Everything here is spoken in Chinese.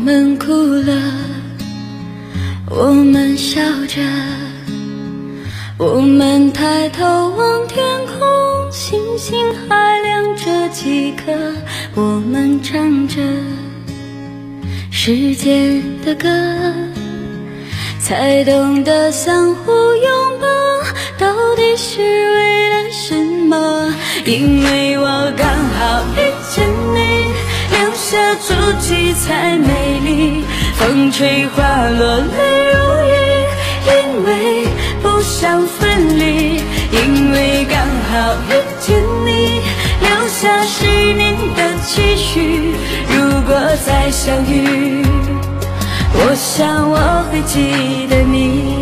们哭了，我们笑着，我们抬头望天空，星星还亮着几颗，我们唱着世界的歌，才懂得相互拥抱到底是为了什么。因为我刚好遇见你，留下足迹才美丽，风吹花落泪如雨，因为不想分离。因为刚好遇见你，留下10年的期许，如果再相遇，我想我会记得你。